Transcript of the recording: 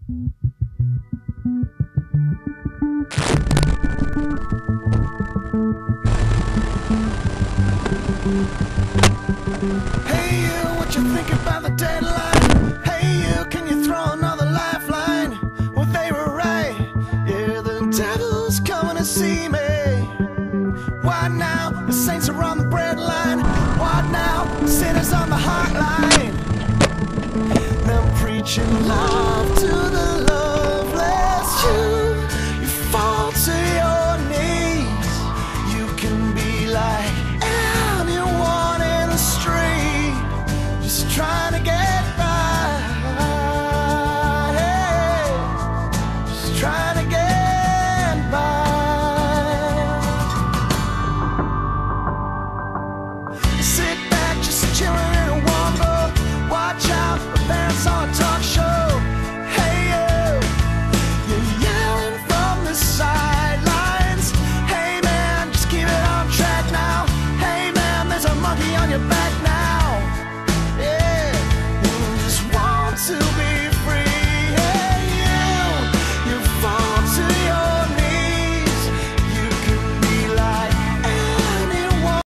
Hey you, what you think about the deadline? Hey you, can you throw another lifeline? Well, they were right. Yeah, the devil's coming to see me. Why now? The saints are on the breadline. What now? Sinners on the hotline. Them preaching love to